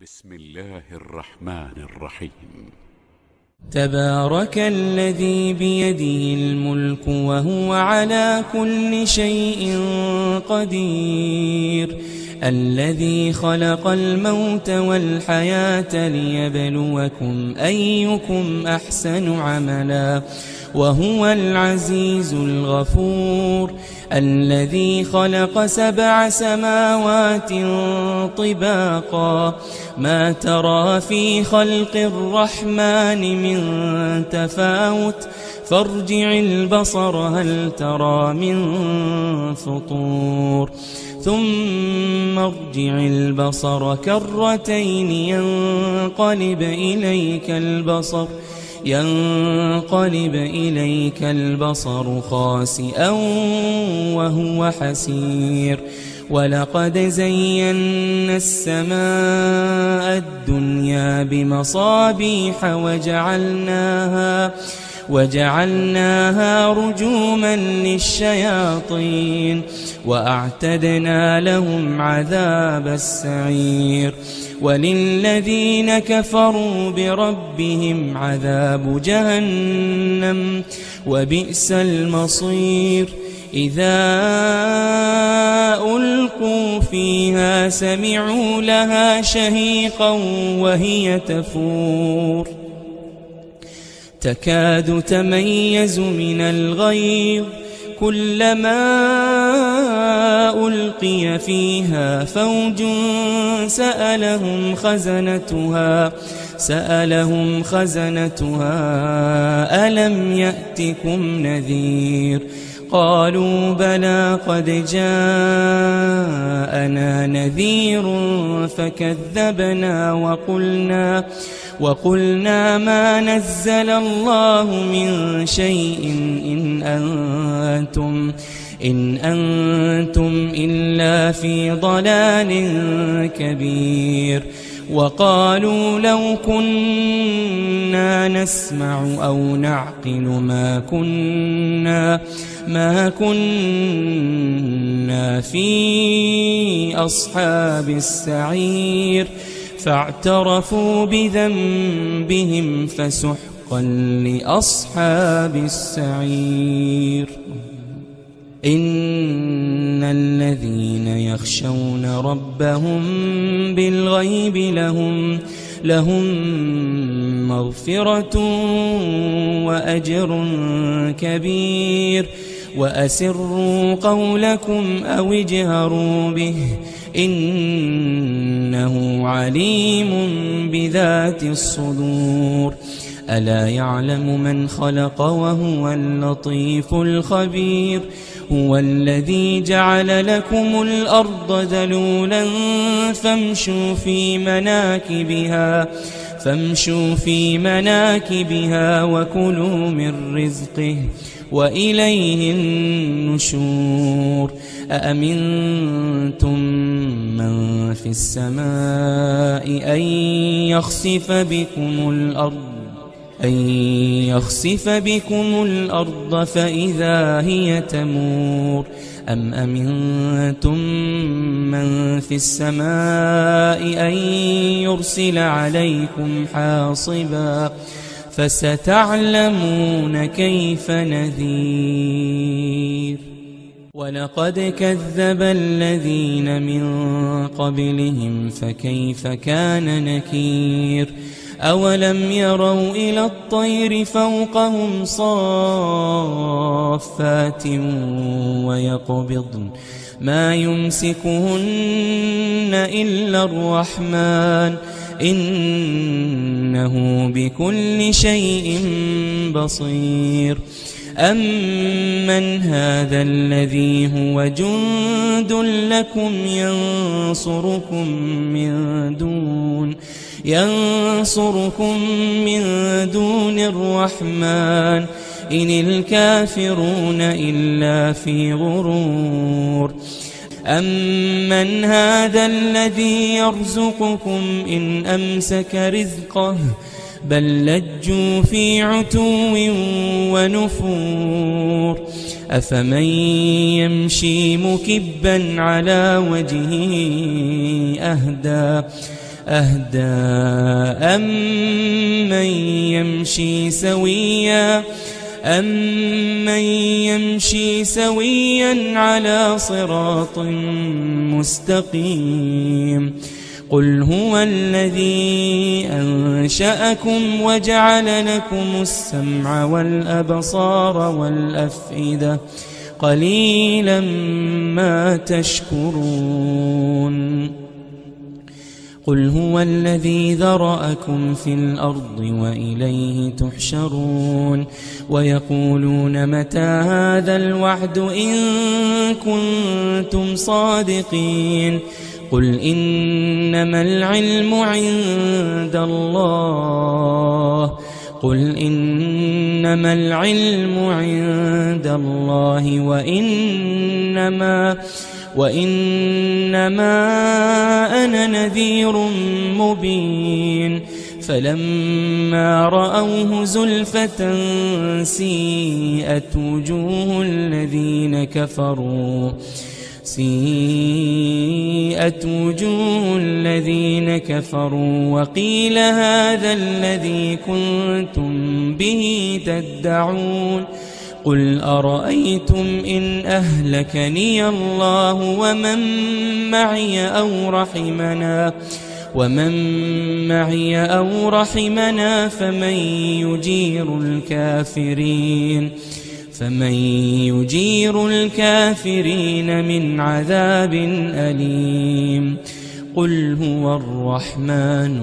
بسم الله الرحمن الرحيم. تبارك الذي بيده الملك وهو على كل شيء قدير، الذي خلق الموت والحياة ليبلوكم أيكم أحسن عملا وهو العزيز الغفور، الذي خلق 7 سماوات طباقا ما ترى في خلق الرحمن من تفاوت فارجع البصر هل ترى من فطور ثم ارجع البصر كرتين ينقلب إليك البصر خاسئا وهو حسير، ولقد زينا السماء الدنيا بمصابيح وجعلناها رجوما للشياطين وأعتدنا لهم عذاب السعير، وللذين كفروا بربهم عذاب جهنم وبئس المصير، إذا ألقوا فيها سمعوا لها شهيقا وهي تفور تكاد تميز من الغيظ، كلما ألقي فيها فوج سألهم خزنتها ألم يأتكم نذير، قالوا بلى قد جاءنا نذير فكذبنا وقلنا ما نزل الله من شيء إن أنتم إلا في ضلال كبير، وقالوا لو كنا نسمع أو نعقل ما كنا في أصحاب السعير، فاعترفوا بذنبهم فسحقا لأصحاب السعير. إن الذين يخشون ربهم بالغيب لهم مغفرة وأجر كبير، وأسروا قولكم أو اجهروا به إنه عليم بذات الصدور، ألا يعلم من خلق وهو اللطيف الخبير، هو الذي جعل لكم الأرض ذلولا فامشوا في مناكبها وكلوا من رزقه وإليه النشور، أأمنتم من في السماء أن يخسف بكم الأرض فإذا هي تمور، أم أمنتم من في السماء أن يرسل عليكم حاصبا فستعلمون كيف نذير. ولقد كذب الذين من قبلهم فكيف كان نكير، أولم يروا إلى الطير فوقهم صافات ويقبضن ما يمسكهن إلا الرحمن إنه بكل شيء بصير، أمن هذا الذي هو جند لكم ينصركم من دون الرحمن إن الكافرون إلا في غرور، أمن هذا الذي يرزقكم إن أمسك رزقه بل لجوا في عتو ونفور، أفمن يمشي مكبا على وجهه أهدى أهدى أمن يمشي سويا على صراط مستقيم. قل هو الذي أنشأكم وجعل لكم السمع والأبصار والأفئدة قليلا ما تشكرون. قل هو الذي ذرأكم في الأرض وإليه تحشرون. ويقولون متى هذا الوعد إن كنتم صادقين. قل إنما العلم عند الله وإنما أنا نذير مبين. فلما رأوه زلفة سيئت وجوه الذين كفروا وقيل هذا الذي كنتم به تدعون. قل أرأيتم إن أهلكني الله ومن معي أو رحمنا فمن يجير الكافرين من عذاب أليم. قل هو الرحمن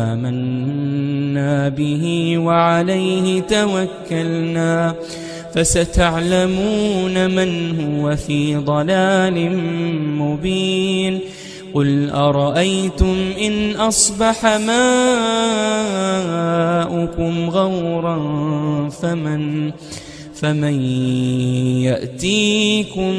آمنا به وعليه توكلنا فستعلمون من هو في ضلال مبين. قل أرأيتم إن أصبح ماؤكم غورا فمن يأتيكم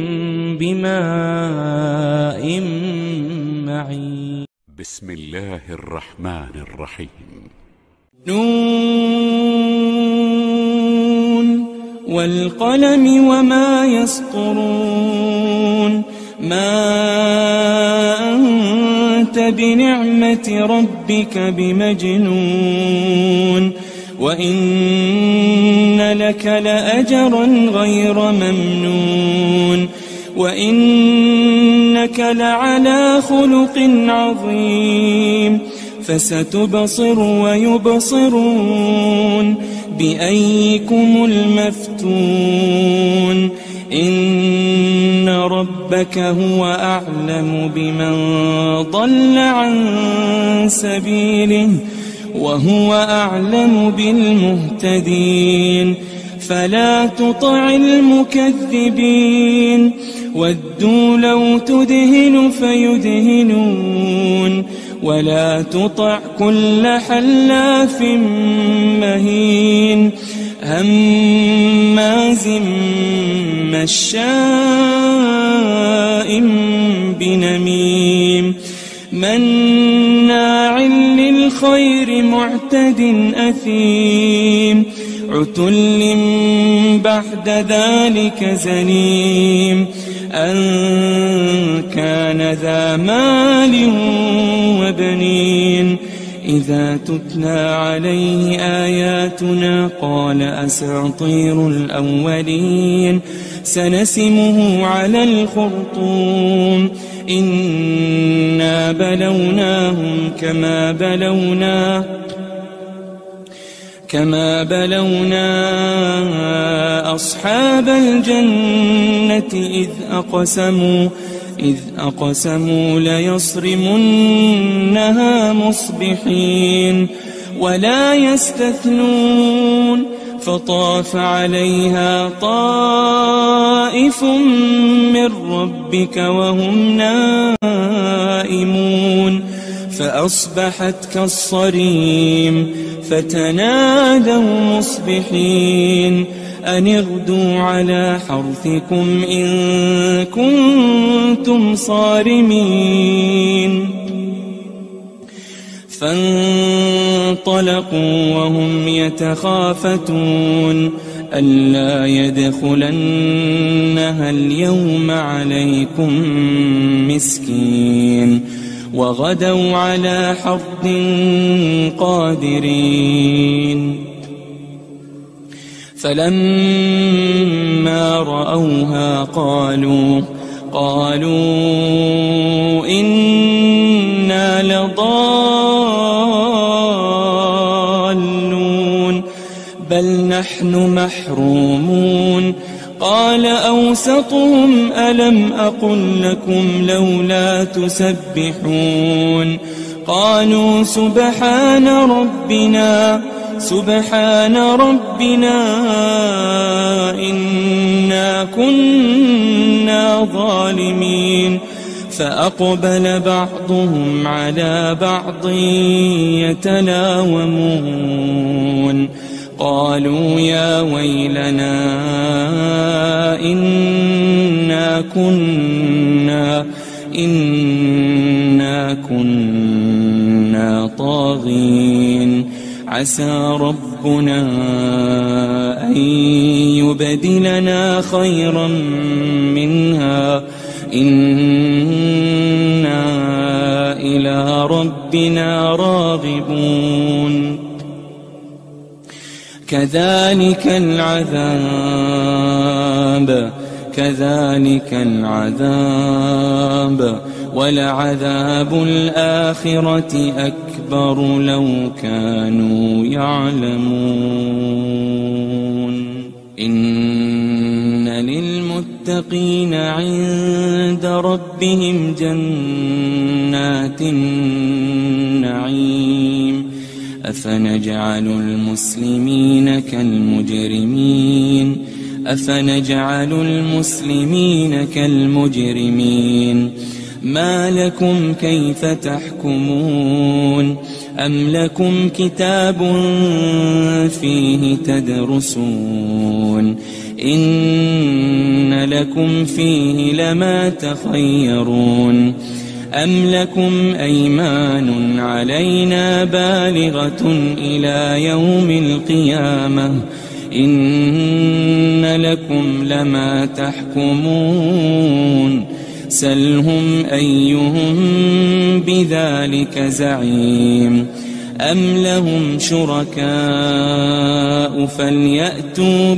بماء معين. بسم الله الرحمن الرحيم. نون والقلم وما يسطرون. ما أنت بنعمة ربك بمجنون. وإن لك لأجرا غير ممنون. وإنك لعلى خلق عظيم. فستبصر ويبصرون بأيكم المفتون. إن ربك هو أعلم بمن ضل عن سبيله وهو أعلم بالمهتدين. فلا تطع المكذبين ودوا لو تدهن فيدهنون. ولا تطع كل حلاف مهين هماز مشاء بنميم مناع للخير معتد أثيم عتل بعد ذلك زنيم أن كان ذا مال وبنين. إذا تتلى عليه آياتنا قال أساطير الأولين سنسمه على الخرطوم. إنا بلوناهم كما بلونا أصحاب الجنة إذ أقسموا ليصرمنها مصبحين ولا يستثنون. فطاف عليها طائف من ربك وهم نائمون فأصبحت كالصريم. فتنادوا مصبحين أن اغدوا على حرثكم إن كنتم صارمين. فانطلقوا وهم يتخافتون ألا يدخلنها اليوم عليكم مسكين. وغدوا على حرد قادرين فلما رأوها قالوا إنا لضالون بل نحن محرومون قال أوسطهم ألم أقل لكم لولا تسبحون قالوا سبحان ربنا إنا كنا ظالمين فأقبل بعضهم على بعض يتلاومون قالوا يا ويلنا إنا كنا طاغين عسى ربنا أن يبدلنا خيرا منها إنا إلى ربنا راغبون كذلك العذاب ولعذاب الآخرة أكبر لو كانوا يعلمون إن للمتقين عند ربهم جنات النعيم أفنجعل المسلمين كالمجرمين ما لكم كيف تحكمون أم لكم كتاب فيه تدرسون إن لكم فيه لما تخيرون أم لكم أيمان علينا بالغة إلى يوم القيامة إن لكم لما تحكمون سلهم أيهم بذلك زعيم أم لهم شركاء فليأتوا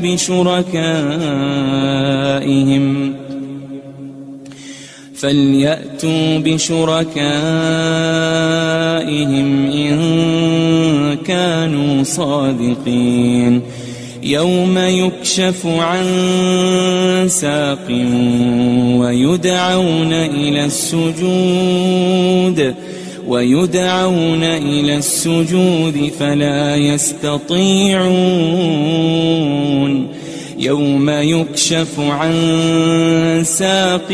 بشركائهم إن كانوا صادقين يوم يكشف عن ساق ويدعون إلى السجود فلا يستطيعون يوم يكشف عن ساق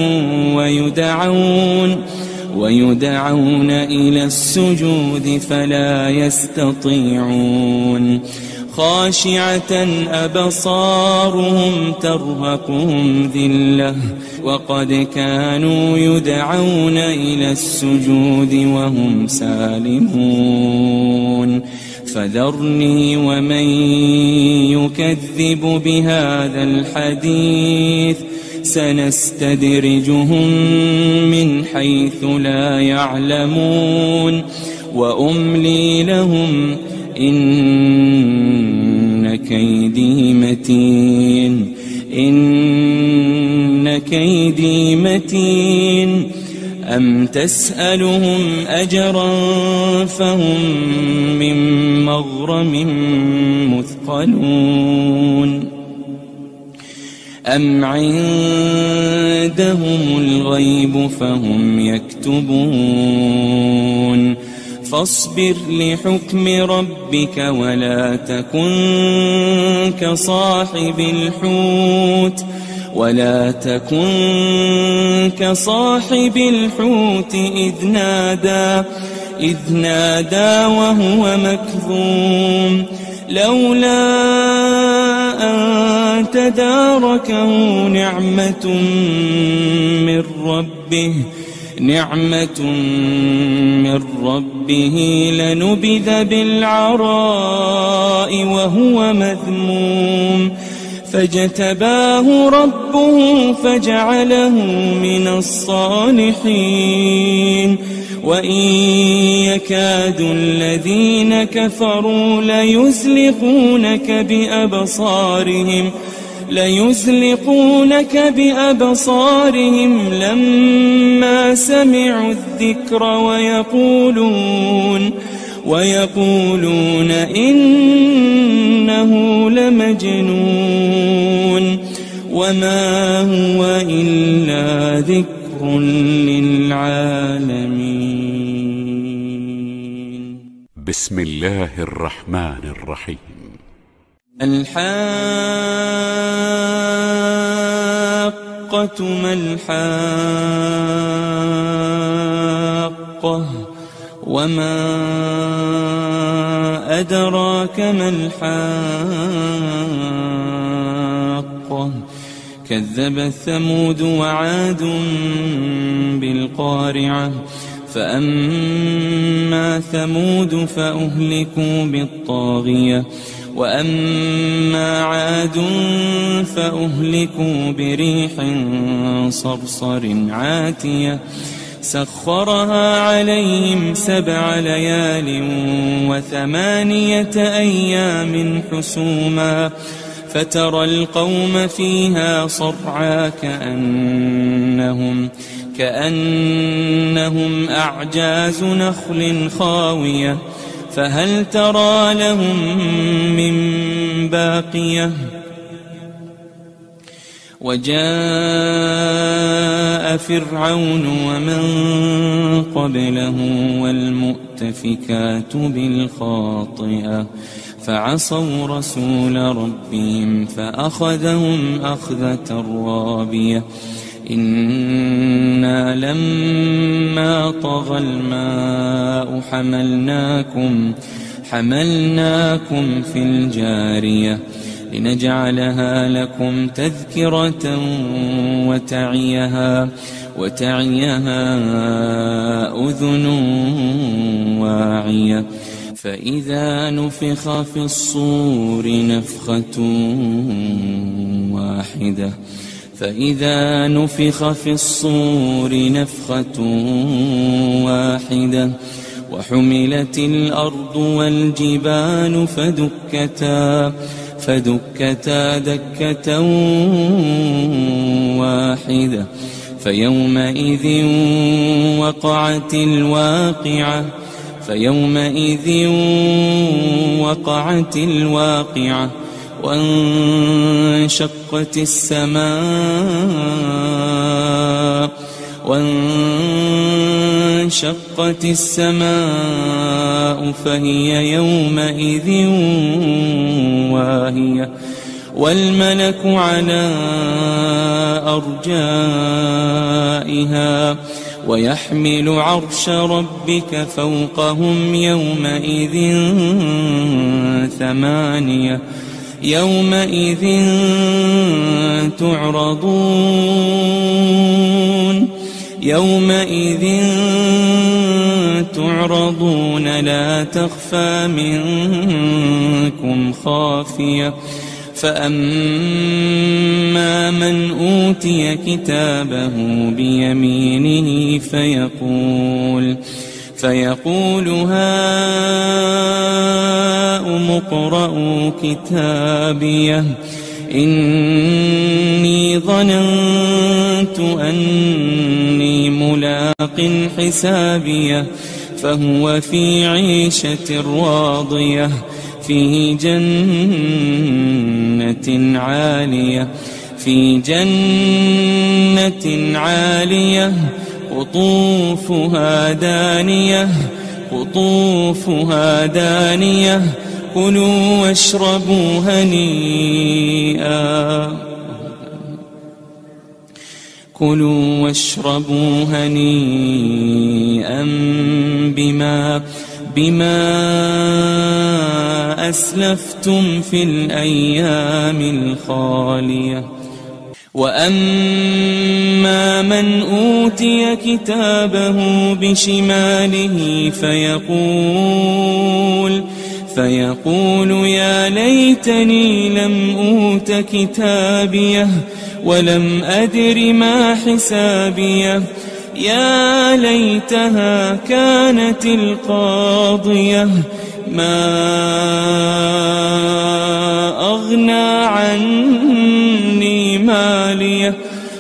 ويدعون إلى السجود فلا يستطيعون خاشعة أبصارهم ترهقهم ذلة وقد كانوا يدعون إلى السجود وهم سالمون فذرني ومن يكذب بهذا الحديث سنستدرجهم من حيث لا يعلمون وأملي لهم إن كيدي متين أم تسألهم أجرا فهم من مغرم مثقلون أم عندهم الغيب فهم يكتبون فاصبر لحكم ربك ولا تكن كصاحب الحوت إذ نادى وهو مكظوم لولا أن تداركه نعمة من ربه لنبذ بالعراء وهو مذموم فاجتباه ربه فجعله من الصالحين وإن يكاد الذين كفروا ليزلقونك بأبصارهم لما سمعوا الذكر ويقولون إنه لمجنون وما هو إلا ذكر للعالمين. بسم الله الرحمن الرحيم. الحاقة ما الحاقة وما أدراك ما الحاقة كذبت ثمود وعاد بالقارعة فأما ثمود فأهلكوا بالطاغية وأما عاد فأهلكوا بريح صرصر عاتية سخرها عليهم 7 ليال و8 أيام حسوما فترى القوم فيها صرعى كأنهم أعجاز نخل خاوية فهل ترى لهم من باقية وجاء فرعون ومن قبله والمؤتفكات بالخاطئة فعصوا رسول ربهم فأخذهم أخذة رابية إنا لما طغى الماء حملناكم في الجارية لنجعلها لكم تذكرة وتعيها أذن واعية فإذا نفخ في الصور نفخة واحدة وحملت الأرض والجبال فدكتا دكة واحدة فيومئذ وقعت الواقعة وانشقت السماء فهي يومئذ واهية والملك على أرجائها ويحمل عرش ربك فوقهم يومئذ 8 يومئذ تعرضون لا تخفى منكم خافية فأما من أوتي كتابه بيمينه فيقول هاؤم اقرءوا كتابيه إني ظننت أني ملاق حسابيه فهو في عيشة راضية في جنة عالية قطوفها دانية كلوا واشربوا هنيئا بما أسلفتم في الأيام الخالية وأما من أوتي كتابه بشماله فيقول يا ليتني لم أوت كتابيه ولم أدر ما حسابيه يا ليتها كانت القاضية ما أغنى عني ماليه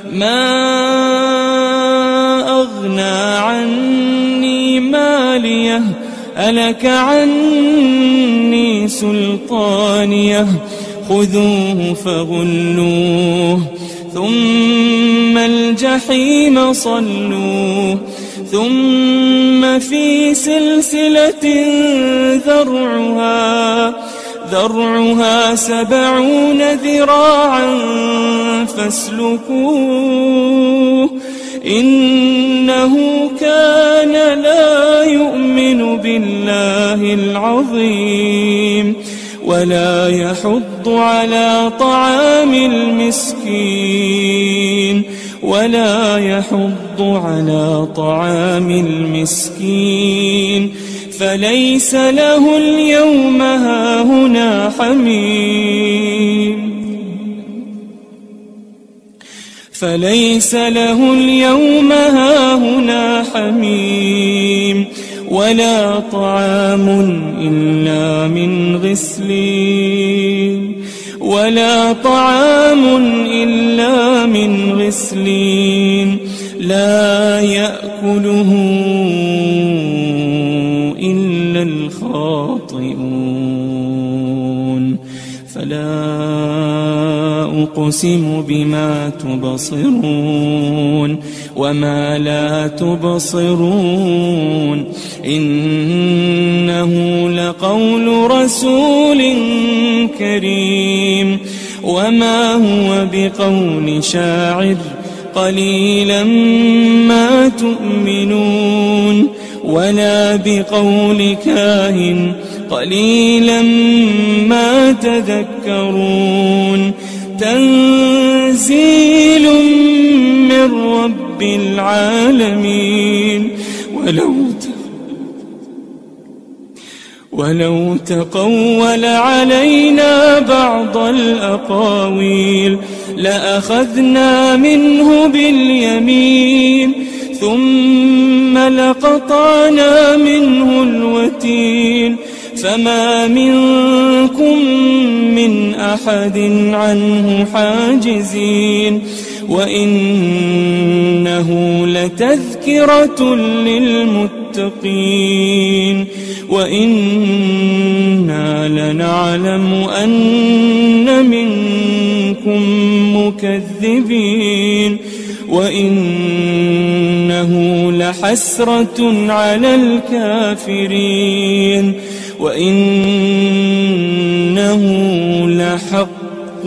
هلك عني سلطانيه خذوه فغلوه ثم الجحيم صلوه ثم في سلسلة ذرعها 70 ذراعا فاسلكوه إنه كان لا يؤمن بالله العظيم ولا يحض على طعام المسكين فليس له اليوم هاهنا حميم ولا طعام إلا من غسلين لا يأكله إلا الخاطئون فلا أقسم بما تبصرون وما لا تبصرون إنه لقول رسول كريم وما هو بقول شاعر قليلا ما تؤمنون ولا بقول كاهن قليلا ما تذكرون تنزيل من رب العالمين ولو تقول علينا بعض الأقاويل لأخذنا منه باليمين ثم لقطعنا منه الوتين فما منكم من أحد عنه حاجزين وإنه لتذكرة للمتقين وإنا لنعلم أن منكم مكذبين وإنه لحسرة على الكافرين وإنه لحق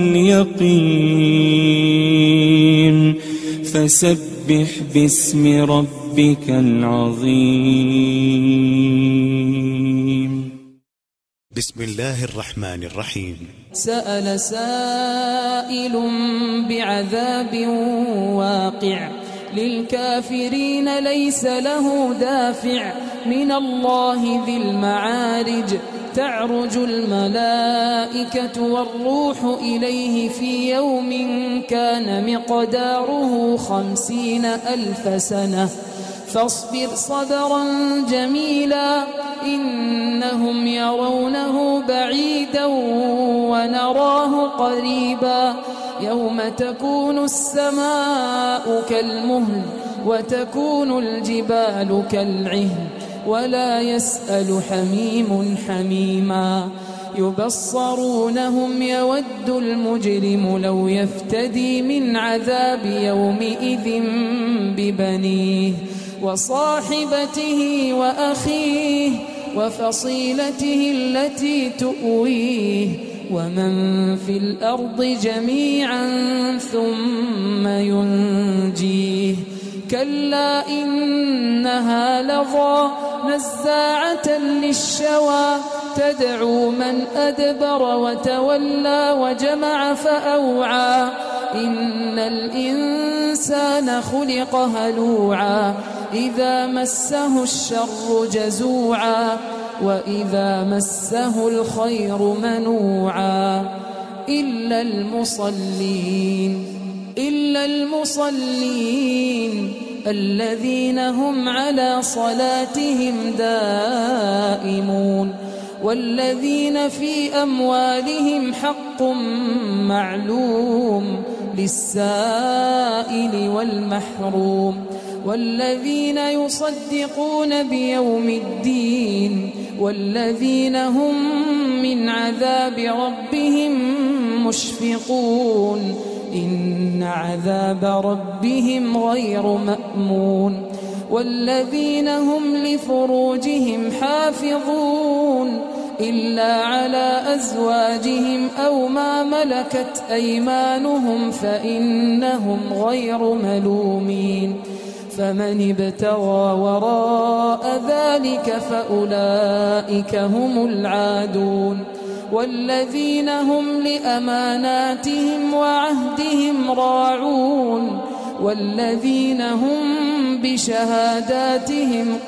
اليقين فسبح باسم ربك العظيم. بسم الله الرحمن الرحيم. سأل سائل بعذاب واقع للكافرين ليس له دافع من الله ذي المعارج تعرج الملائكة والروح إليه في يوم كان مقداره 50,000 سنة فاصبر صبرا جميلا إنهم يرونه بعيدا ونراه قريبا يوم تكون السماء كالمهل وتكون الجبال كالعهن ولا يسأل حميم حميما يبصرونهم يود المجرم لو يفتدي من عذاب يومئذ ببنيه وصاحبته وأخيه وفصيلته التي تؤويه ومن في الأرض جميعا ثم ينجيه كلا إنها لظى نزاعة للشوى تدعو من أدبر وتولى وجمع فأوعى إن الإنسان خلق هلوعا إذا مسه الشر جزوعا وإذا مسه الخير منوعا إلا المصلين الذين هم على صلاتهم دائمون والذين في أموالهم حق معلوم للسائل والمحروم والذين يصدقون بيوم الدين والذين هم من عذاب ربهم مشفقون إن عذاب ربهم غير مأمون والذين هم لفروجهم حافظون إلا على أزواجهم أو ما ملكت أيمانهم فإنهم غير ملومين فمن ابتغى وراء ذلك فأولئك هم العادون والذين هم لأماناتهم وعهدهم راعون والذين هم بشهاداتهم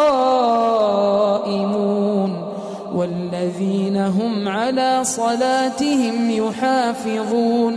قائمون والذين هم على صلاتهم يحافظون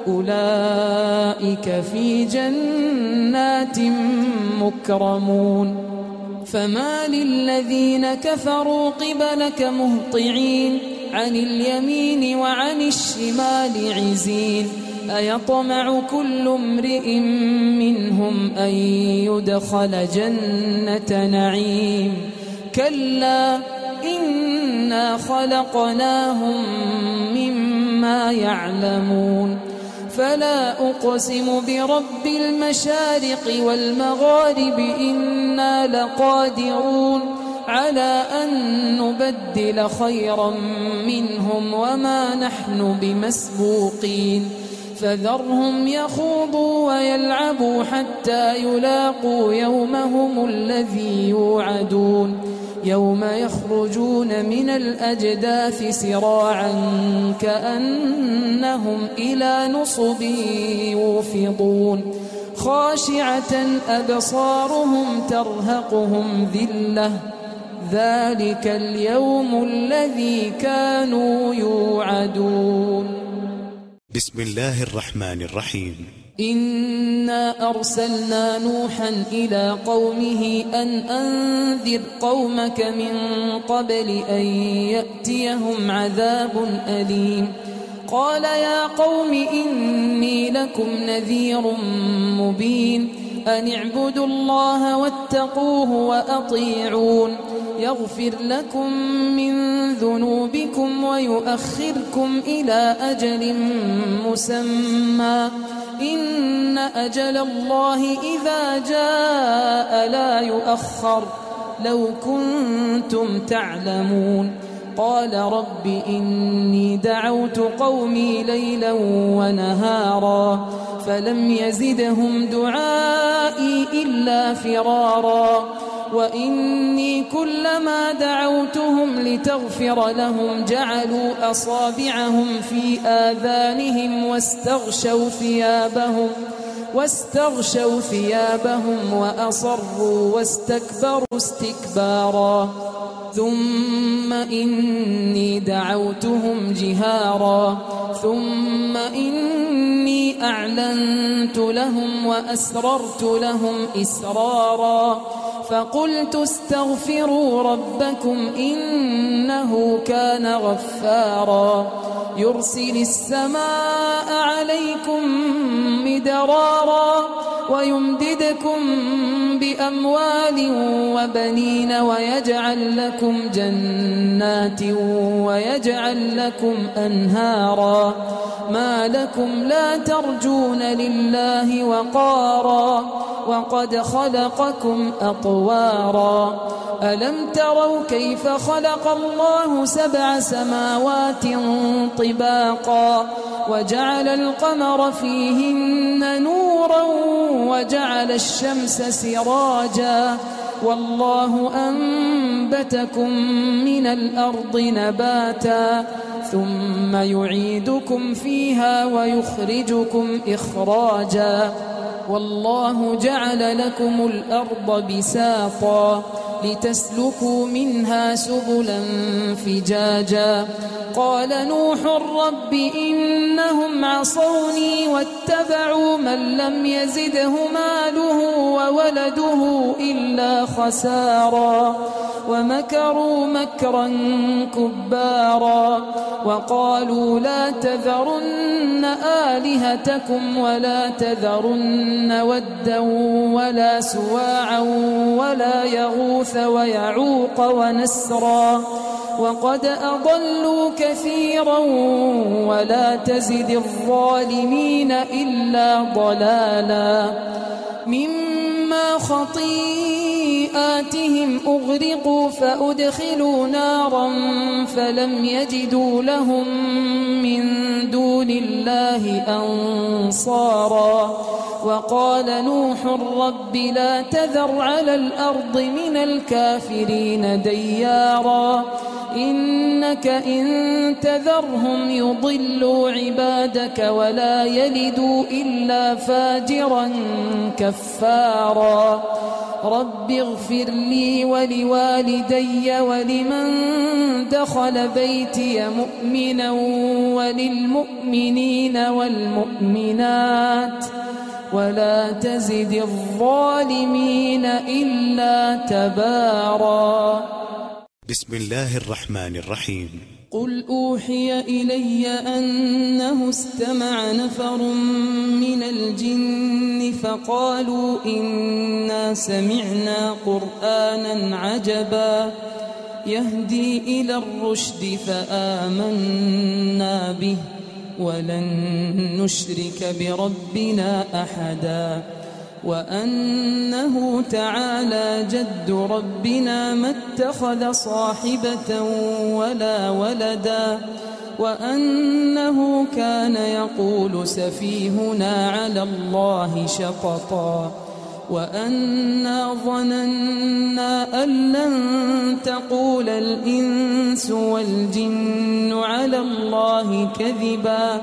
أولئك في جنات مكرمون فما للذين كفروا قبلك مهطعين عن اليمين وعن الشمال عزين أيطمع كل امرئ منهم أن يدخل جنة نعيم كلا إنا خلقناهم مما يعلمون فلا أقسم برب المشارق والمغارب إنا لقادرون على أن نبدل خيرا منهم وما نحن بمسبوقين فذرهم يخوضوا ويلعبوا حتى يلاقوا يومهم الذي يوعدون يوم يخرجون من الأجداث سراعا كأنهم إلى نصب يوفضون خاشعة أبصارهم ترهقهم ذلة ذلك اليوم الذي كانوا يوعدون. بسم الله الرحمن الرحيم. إنا أرسلنا نوحا إلى قومه أن أنذر قومك من قبل أن يأتيهم عذاب أليم قال يا قوم إني لكم نذير مبين أن اعبدوا الله واتقوه وأطيعون يغفر لكم من ذنوبكم ويؤخركم إلى أجل مسمى إن أجل الله إذا جاء لا يؤخر لو كنتم تعلمون قال رب إني دعوت قومي ليلا ونهارا فلم يزدهم دعائي إلا فرارا وإني كلما دعوتهم لتغفر لهم جعلوا أصابعهم في آذانهم واستغشوا ثيابهم وأصروا واستكبروا استكبارا ثم إني دعوتهم جهارا ثم إني أعلنت لهم وأسررت لهم إسرارا فقلت استغفروا ربكم إنه كان غفارا يرسل السماء عليكم مدرارا ويمددكم بأموال وبنين ويجعل لكم جنات ويجعل لكم أنهارا ما لكم لا ترجون لله وقارا وقد خلقكم أطوارا ألم تروا كيف خلق الله 7 سماوات طباقا وجعل القمر فيهن نورا وجعل الشمس سراجا والله أنبتكم من الأرض نباتا ثم يعيدكم فيها ويخرجكم إخراجا والله جعل لكم الأرض بساطا لتسلكوا منها سبلا فجاجا قال نوح رب إنهم عصوني واتبعوا من لم يزده ماله وولده إلا خسارا ومكروا مكرا كبارا وقالوا لا تذرن آلهتكم ولا تذرن ودا ولا سواعا ولا يغوث ويعوق ونسرا وقد أضلوا كثيرا ولا تزد الظالمين إلا ضلالا مما خطيئاتهم أغرقوا فأدخلوا نارا فلم يجدوا لهم من دون الله أنصارا وقال نوح رب لا تذر على الأرض من الكافرين ديارا إنك إن تذرهم يضلوا عبادك ولا يلدوا إلا فاجرا كفارا رب اغفر لي ولوالدي ولمن دخل بيتي مؤمنا وللمؤمنين والمؤمنات ولا تزد الظالمين إلا تبارا بسم الله الرحمن الرحيم قل أوحي إلي أنه استمع نفر من الجن فقالوا إنا سمعنا قرآنا عجبا يهدي إلى الرشد فآمنا به ولن نشرك بربنا أحدا وأنه تعالى جد ربنا ما اتخذ صاحبة ولا ولدا وأنه كان يقول سفيهنا على الله شططا وأنا ظننا أن لن تقول الإنس والجن على الله كذبا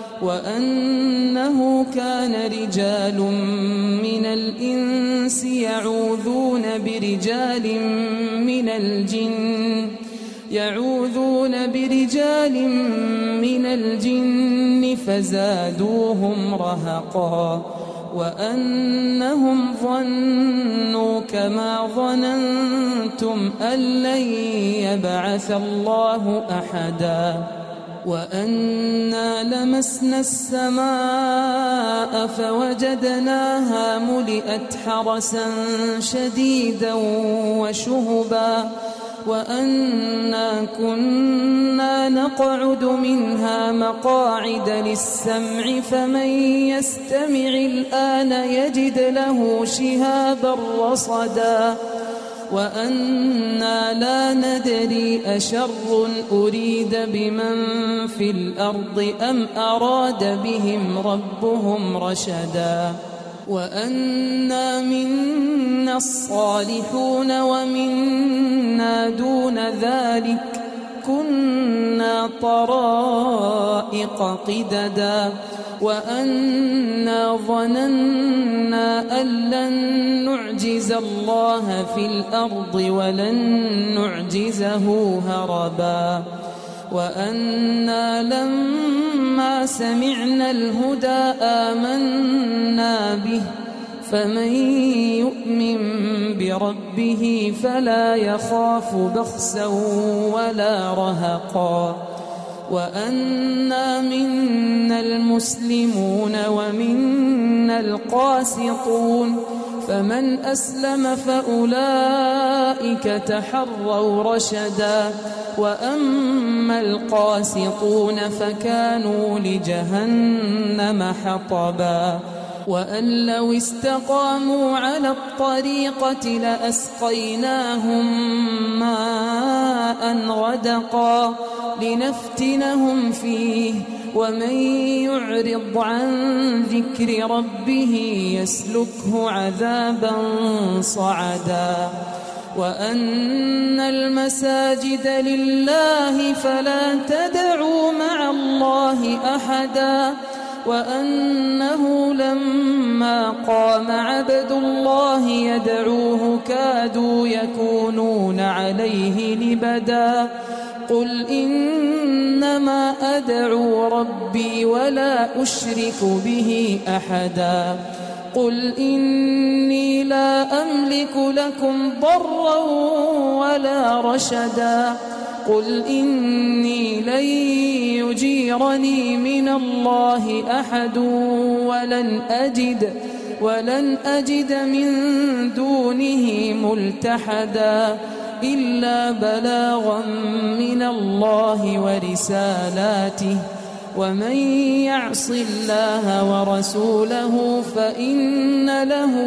وأنه كان رجال من الإنس يعوذون برجال من الجن فزادوهم رهقا وأنهم ظنوا كما ظننتم أن لن يبعث الله أحدا وأنا لمسنا السماء فوجدناها ملئت حرسا شديدا وشهبا وأنا كنا نقعد منها مقاعد للسمع فمن يستمع الآن يجد له شهابا رصدا وأنا لا ندري أشر أريد بمن في الأرض أم أراد بهم ربهم رشدا وأنا منا الصالحون ومنا دون ذلك كنا طرائق قددا وأنا ظننا أن لن نعجز الله في الأرض ولن نعجزه هربا وأنا لما سمعنا الهدى آمنا به فمن يؤمن بربه فلا يخاف بخسا ولا رهقا وأنا منا المسلمون ومنا القاسطون فمن أسلم فأولئك تحروا رشدا وأما القاسطون فكانوا لجهنم حطبا وأن لو استقاموا على الطريقة لأسقيناهم ماء غدقا لنفتنهم فيه ومن يعرض عن ذكر ربه يسلكه عذابا صعدا وأن المساجد لله فلا تدعوا مع الله أحدا وأنه لما قام عبد الله يدعوه كادوا يكونون عليه لبدا قل إنما أدعو ربي ولا أشرك به أحدا قل إني لا أملك لكم ضرا ولا رشدا قل إني لن يجيرني من الله أحد ولن أجد من دونه ملتحدا إلا بلاغا من الله ورسالاته ومن يعص الله ورسوله فإن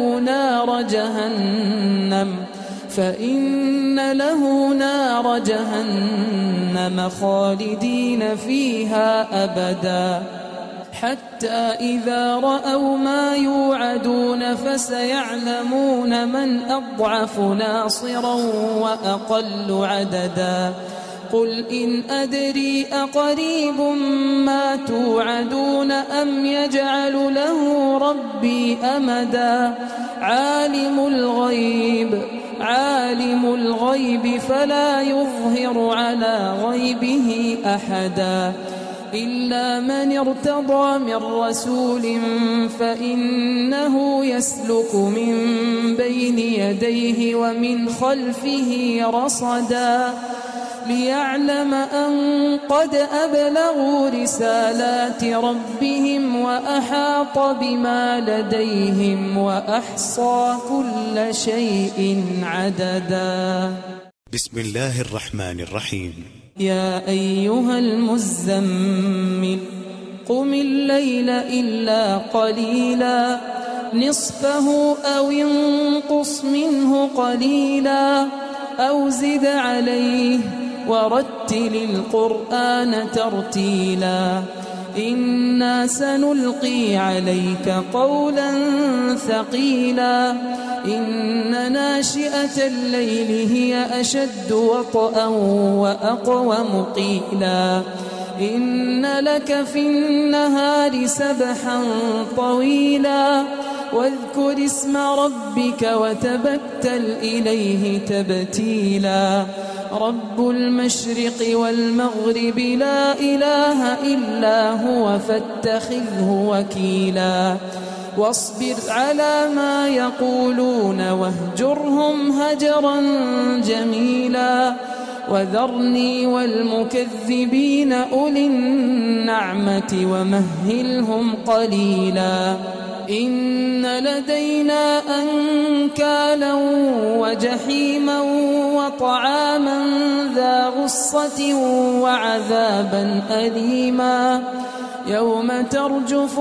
له نار جهنم خالدين فيها أبدا حتى إذا رأوا ما يوعدون فسيعلمون من أضعف ناصرا وأقل عددا قل إن أدري أقريب ما توعدون أم يجعل له ربي أمدا عالم الغيب فلا يظهر على غيبه أحدا إلا من ارتضى من رسول فإنه يسلك من بين يديه ومن خلفه رصدا ليعلم أن قد أبلغوا رسالات ربهم وأحاط بما لديهم وأحصى كل شيء عددا. بسم الله الرحمن الرحيم. يا أيها المزمل قم الليل إلا قليلا نصفه أو انقص منه قليلا أو زد عليه ورتل القرآن ترتيلا إنا سنلقي عليك قولا ثقيلا إن ناشئة الليل هي أشد وطئا وأقوم قيلا إن لك في النهار سبحا طويلا واذكر اسم ربك وتبتل إليه تبتيلا رب المشرق والمغرب لا إله إلا هو فاتخذه وكيلا واصبر على ما يقولون واهجرهم هجرا جميلا وذرني والمكذبين أولي النعمة ومهلهم قليلا إن لدينا أنكالا وجحيما وطعاما ذا غصة وعذابا أليما يوم ترجف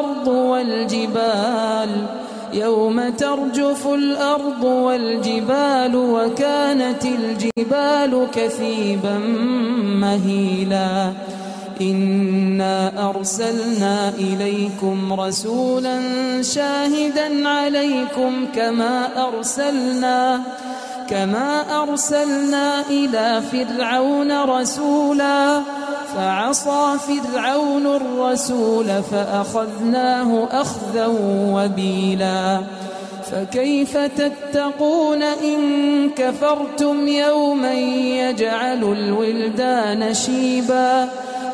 الأرض والجبال وكانت الجبال كثيبا مهيلا إنا أرسلنا إليكم رسولا شاهدا عليكم كما أرسلنا إلى فرعون رسولا فعصى فرعون الرسول فأخذناه أخذا وبيلا فكيف تتقون إن كفرتم يوما يجعل الولدان شيبا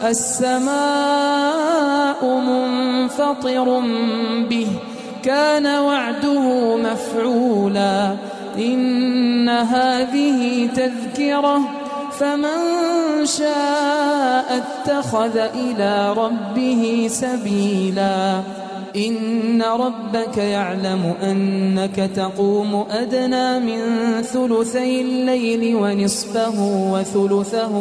السماء منفطر به كان وعده مفعولا إن هذه تذكرة فمن شاء اتخذ إلى ربه سبيلا إن ربك يعلم أنك تقوم أدنى من ثلثي الليل ونصفه وثلثه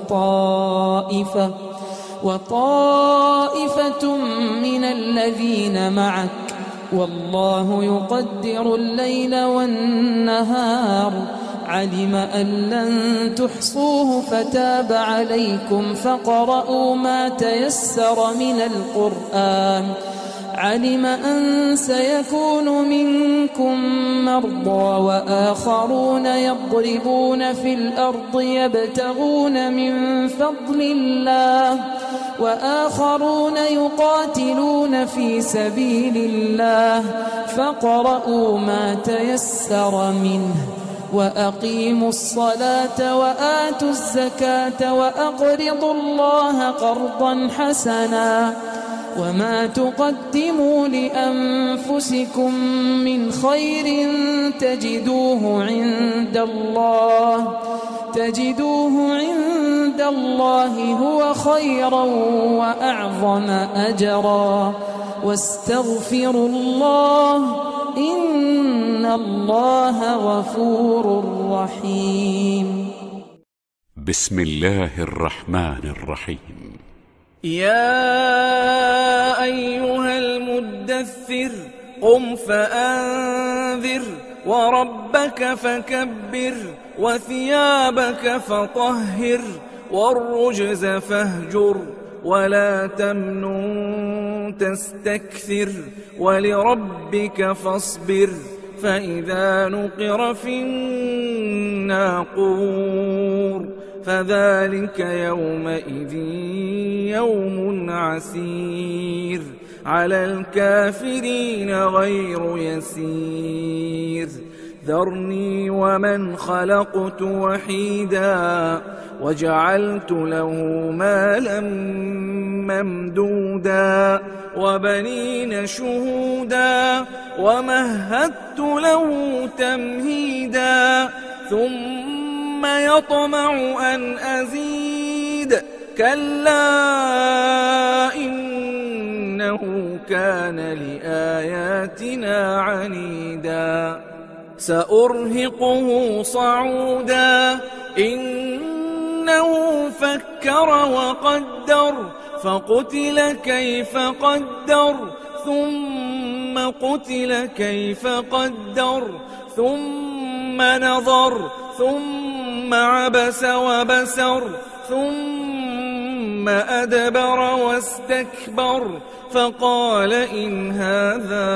وطائفة من الذين معك والله يقدر الليل والنهار علم أن لن تحصوه فتاب عليكم فقرؤوا ما تيسر من القرآن علم أن سيكون منكم مرضى وآخرون يضربون في الأرض يبتغون من فضل الله وآخرون يقاتلون في سبيل الله فاقرؤوا ما تيسر منه وأقيموا الصلاة وآتوا الزكاة وأقرضوا الله قرضا حسنا وما تقدموا لأنفسكم من خير تجدوه عند الله هو خيرا وأعظم أجرا واستغفروا الله إن الله غفور رحيم. بسم الله الرحمن الرحيم. يا أيها المدثر قم فأنذر وربك فكبر وثيابك فطهر والرجز فاهجر ولا تمنن تستكثر ولربك فاصبر فإذا نقر في الناقور فذلك يومئذ يوم عسير على الكافرين غير يسير ذرني ومن خلقت وحيدا وجعلت له مالا ممدودا وبنين شهودا ومهدت له تمهيدا ثم يطمع أن أزيد كلا إنه كان لآياتنا عنيدا سأرهقه صعودا إنه فكر وقدر فقتل كيف قدر ثم قتل كيف قدر ثم نظر ثم عبس وبسر ثم أدبر واستكبر فقال إن هذا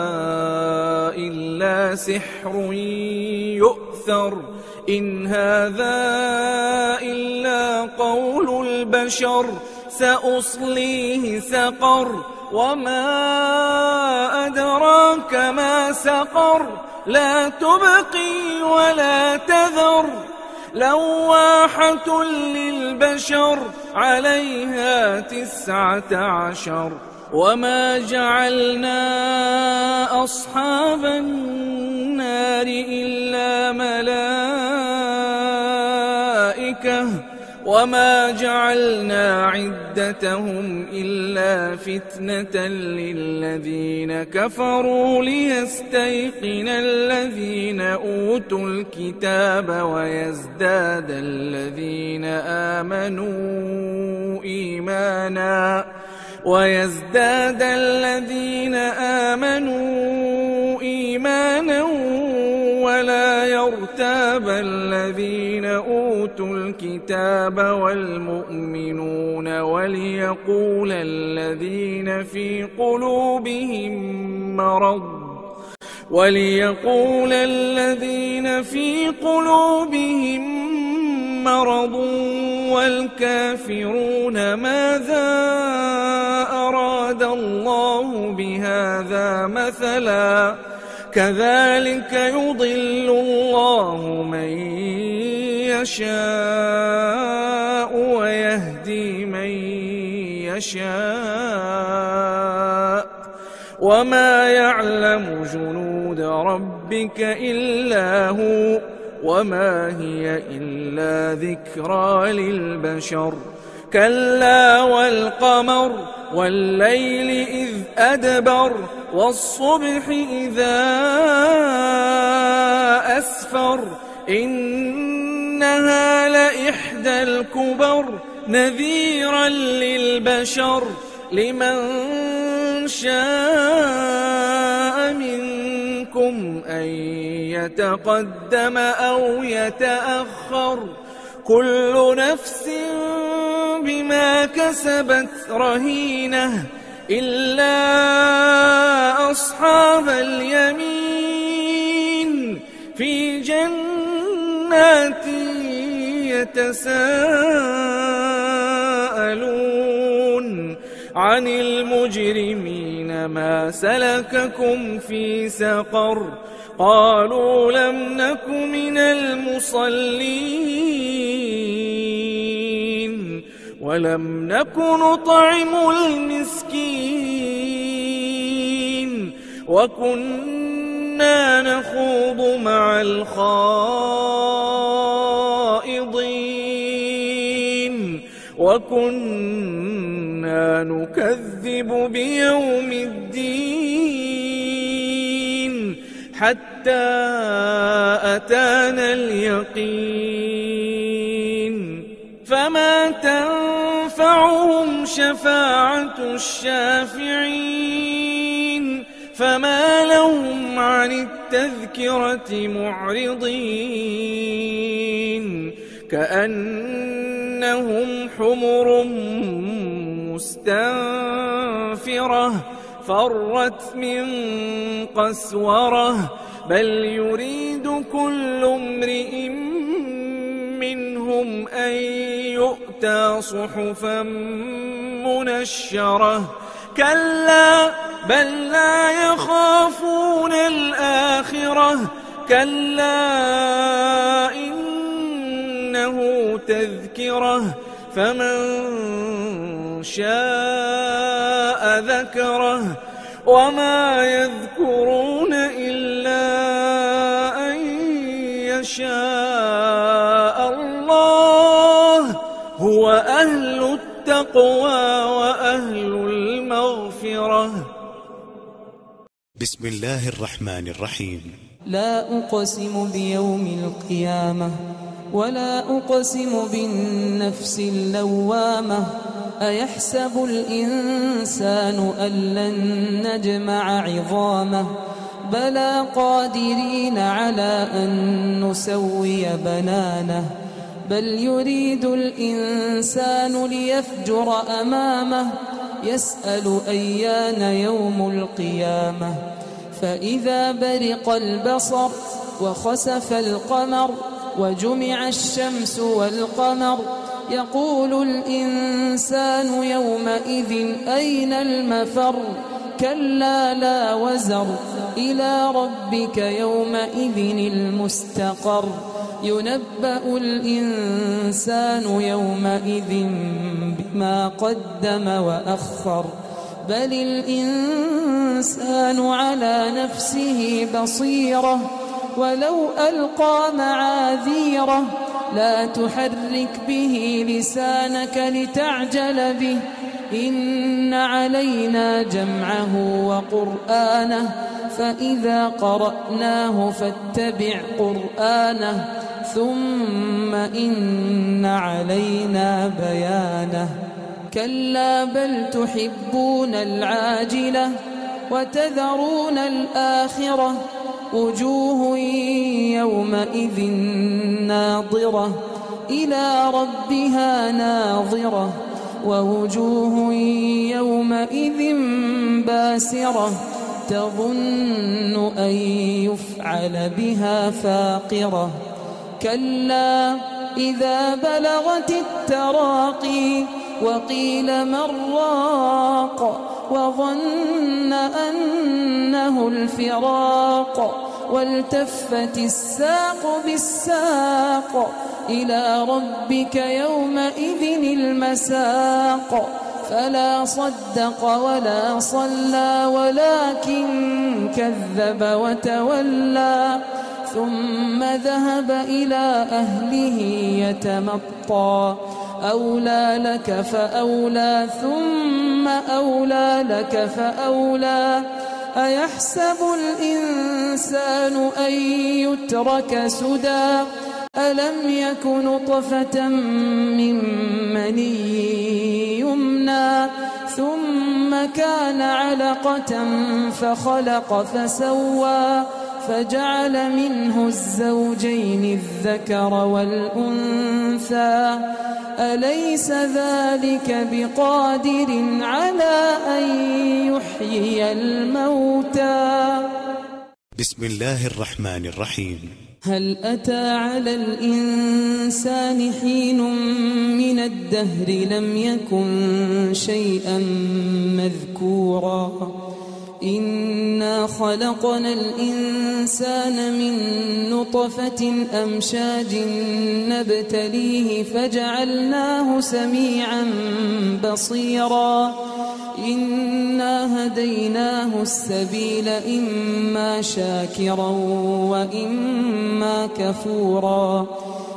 إلا سحر يؤثر إن هذا إلا قول البشر سأصليه سقر وما أدراك ما سقر لا تبقي ولا تذر لواحة للبشر عليها 19 وما جعلنا أصحاب النار إلا ملائكة وما جعلنا عدتهم إلا فتنة للذين كفروا ليستيقن الذين أوتوا الكتاب ويزداد الذين آمنوا إيمانا ولا يرتاب الذين أوتوا الكتاب والمؤمنون وليقول الذين في قلوبهم مرض والكافرون ماذا أراد الله بهذا مثلا كذلك يضل الله من يشاء ويهدي من يشاء وما يعلم جنود ربك إلا هو وما هي إلا ذكرى للبشر كلا والقمر والليل إذ أدبر والصبح إذا أسفر إنها لإحدى الكبر نذيرا للبشر لمن شاء منكم أن يتقدم أو يتأخر كل نفس بما كسبت رهينة إلا أصحاب اليمين في جنات يتساءلون عن المجرمين ما سلككم في سقر قالوا لم نك من المصلين ولم نك نطعم المسكين وكنا نخوض مع الخائضين وكنا نكذب بيوم الدين حتى أتانا اليقين فما تنفعهم شفاعة الشافعين فما لهم عن التذكرة معرضين كأنهم حمر مستنفرة فرت من قسورة بل يريد كل امرئ منهم أن يؤتى صحفا منشرة كلا بل لا يخافون الآخرة كلا إنه تذكرة فمن شاء ذكره وما يذكرون إلا أن يشاء الله هو أهل التقوى وأهل المغفرة. بسم الله الرحمن الرحيم. لا أقسم بيوم القيامة ولا أقسم بالنفس اللوامة أيحسب الإنسان أن لن نجمع عظامه بلى قادرين على أن نسوي بنانه بل يريد الإنسان ليفجر أمامه يسأل أيان يوم القيامة فإذا برق البصر وخسف القمر وجمع الشمس والقمر يقول الإنسان يومئذ أين المفر كلا لا وزر إلى ربك يومئذ المستقر ينبأ الإنسان يومئذ بما قدم وأخر بل الإنسان على نفسه بصيرة ولو ألقى معاذيره لا تحرك به لسانك لتعجل به إن علينا جمعه وقرآنه فإذا قرأناه فاتبع قرآنه ثم إن علينا بيانه كلا بل تحبون العاجلة وتذرون الآخرة وجوه يومئذ ناظرة إلى ربها ناظرة ووجوه يومئذ باسرة تظن أن يفعل بها فاقرة كلا إذا بلغت التراقي وقيل من راق وظن أنه الفراق والتفت الساق بالساق إلى ربك يومئذ المساق فلا صدق ولا صلى ولكن كذب وتولى ثم ذهب إلى أهله يتمطى أولى لك فأولى ثم أولى لك فأولى أيحسب الإنسان أن يترك سدى ألم يك نطفة من مني يمنى ثم كان علقة فخلق فسوى فجعل منه الزوجين الذكر والأنثى أليس ذلك بقادر على أن يحيي الموتى. بسم الله الرحمن الرحيم. هل أتى على الإنسان حين من الدهر لم يكن شيئا مذكورا إنا خلقنا الإنسان من نطفة أمشاج نبتليه فجعلناه سميعا بصيرا إنا هديناه السبيل إما شاكرا وإما كفورا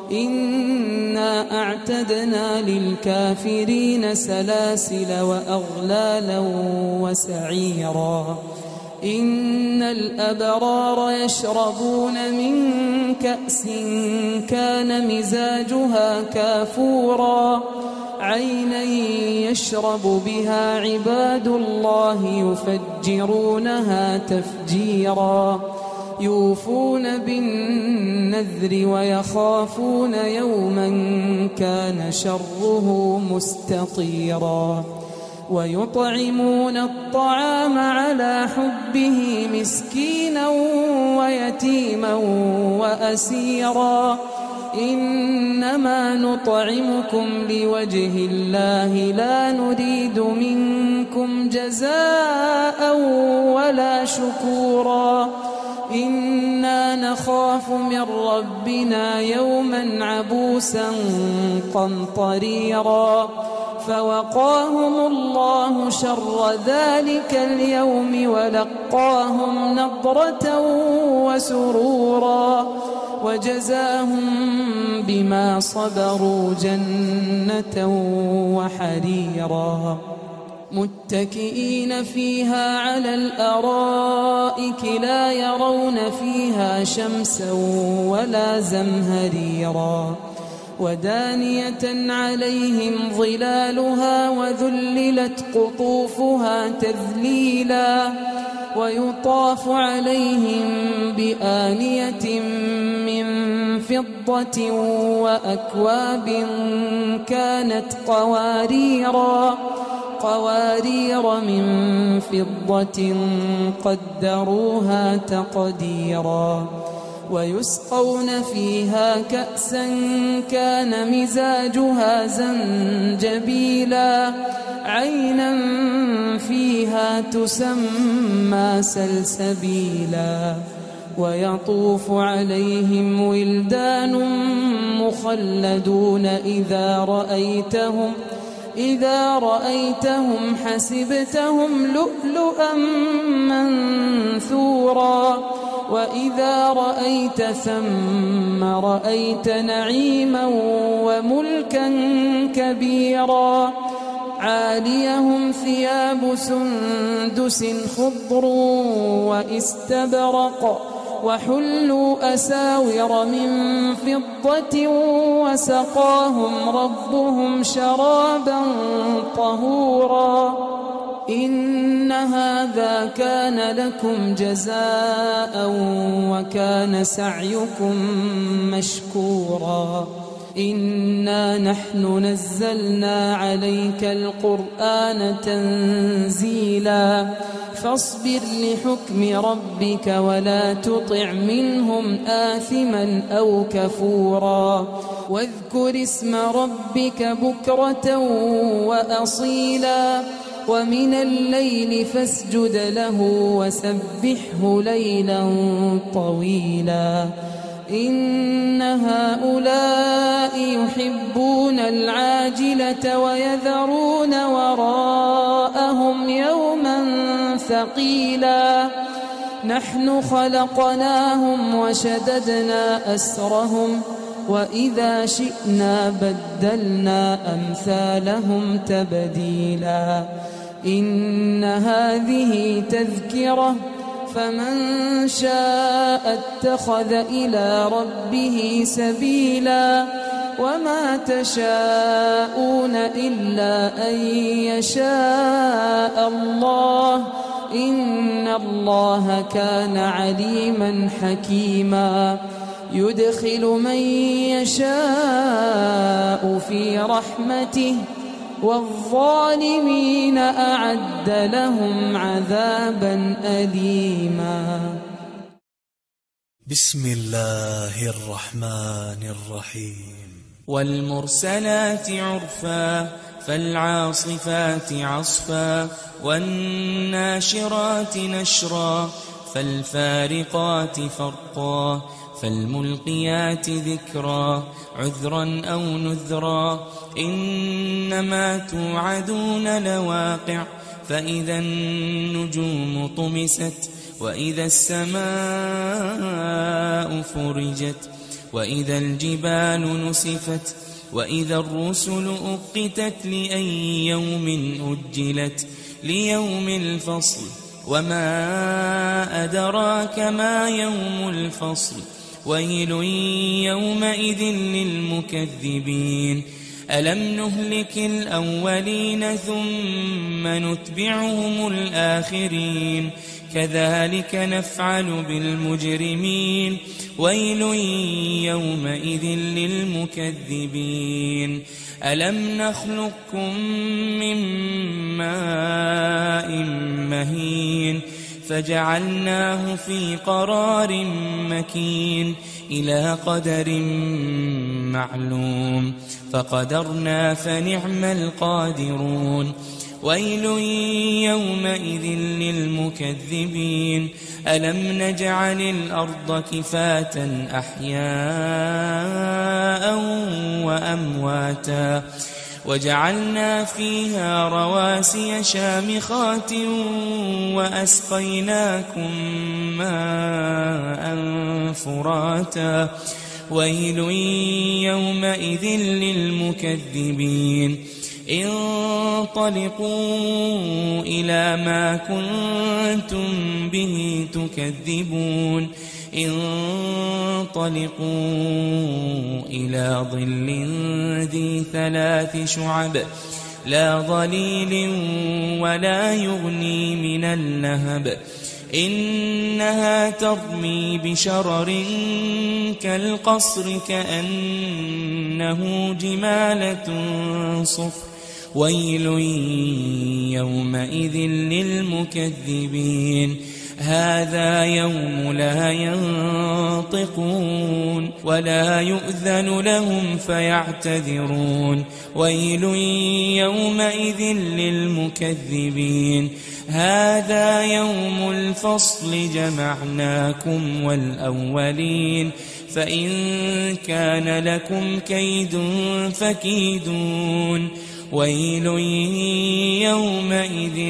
إنا أعتدنا للكافرين سلاسل وأغلالا وسعيرا إن الأبرار يشربون من كأس كان مزاجها كافورا عينا يشرب بها عباد الله يفجرونها تفجيرا يوفون بالنذر ويخافون يوما كان شره مستطيرا ويطعمون الطعام على حبه مسكينا ويتيما وأسيرا إنما نطعمكم لوجه الله لا نريد منكم جزاء ولا شكورا إنا نخاف من ربنا يوما عبوسا قمطريرا فوقاهم الله شر ذلك اليوم ولقاهم نضرة وسرورا وجزاهم بما صبروا جنة وحريرا متكئين فيها على الأرائك لا يرون فيها شمسا ولا زمهريرا ودانية عليهم ظلالها وذللت قطوفها تذليلا ويطاف عليهم بآنية من فضة وأكواب كانت قوارير من فضة قدروها تقديرا ويسقون فيها كأسا كان مزاجها زنجبيلا عينا فيها تسمى سلسبيلا ويطوف عليهم ولدان مخلدون إذا رأيتهم حسبتهم لؤلؤا منثورا وإذا رأيت ثم رأيت نعيما وملكا كبيرا عاليهم ثياب سندس خضر واستبرق وحلوا أساور من فضة وسقاهم ربهم شرابا طهورا إن هذا كان لكم جزاء وكان سعيكم مشكورا إنا نحن نزلنا عليك القرآن تنزيلا فاصبر لحكم ربك ولا تطع منهم آثما أو كفورا واذكر اسم ربك بكرة وأصيلا ومن الليل فاسجد له وسبحه ليلا طويلا إن هؤلاء يحبون العاجلة ويذرون وراءهم يوما ثقيلا نحن خلقناهم وشددنا أسرهم وإذا شئنا بدلنا أمثالهم تبديلا إن هذه تذكرة فمن شاء اتخذ إلى ربه سبيلا وما تشاءون إلا أن يشاء الله إن الله كان عليما حكيما يدخل من يشاء في رحمته والظالمين أعد لهم عذابا أليما. بسم الله الرحمن الرحيم. والمرسلات عرفا فالعاصفات عصفا والناشرات نشرا فالفارقات فرقا فالملقيات ذكرا عذرا أو نذرا إنما توعدون لواقع فإذا النجوم طمست وإذا السماء فرجت وإذا الجبال نسفت وإذا الرسل أقتت لأي يوم أجلت ليوم الفصل وما أدراك ما يوم الفصل ويل يومئذ للمكذبين ألم نهلك الأولين ثم نتبعهم الآخرين كذلك نفعل بالمجرمين ويل يومئذ للمكذبين ألم نخلقكم من ماء مهين فجعلناه في قرار مكين إلى قدر معلوم فقدرنا فنعم القادرون ويل يومئذ للمكذبين ألم نجعل الأرض كفاة أحياء وأمواتا وجعلنا فيها رواسي شامخات وأسقيناكم ماء فراتا ويل يومئذ للمكذبين انطلقوا إلى ما كنتم به تكذبون انطلقوا إلى ظل ذي 3 شعب لا ظليل ولا يغني من اللهب إنها ترمي بشرر كالقصر كأنه جمالة صفر ويل يومئذ للمكذبين هذا يوم لا ينطقون ولا يؤذن لهم فيعتذرون ويل يومئذ للمكذبين هذا يوم الفصل جمعناكم والأولين فإن كان لكم كيد فكيدون ويل يومئذ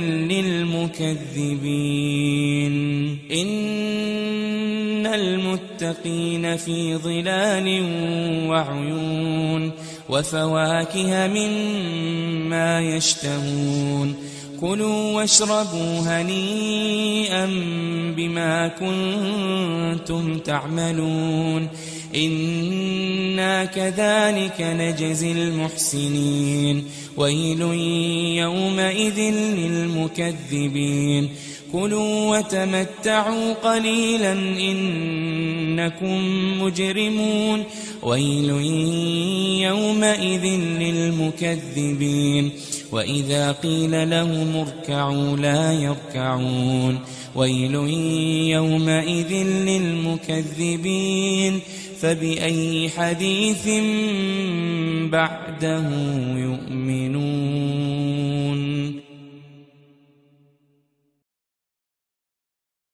للمكذبين إن المتقين في ظلال وعيون وفواكه مما يشتهون كلوا واشربوا هنيئا بما كنتم تعملون إنا كذلك نجزي المحسنين ويل يومئذ للمكذبين كلوا وتمتعوا قليلا إنكم مجرمون ويل يومئذ للمكذبين وإذا قيل لهم اركعوا لا يركعون ويل يومئذ للمكذبين فبأي حديث بعده يؤمنون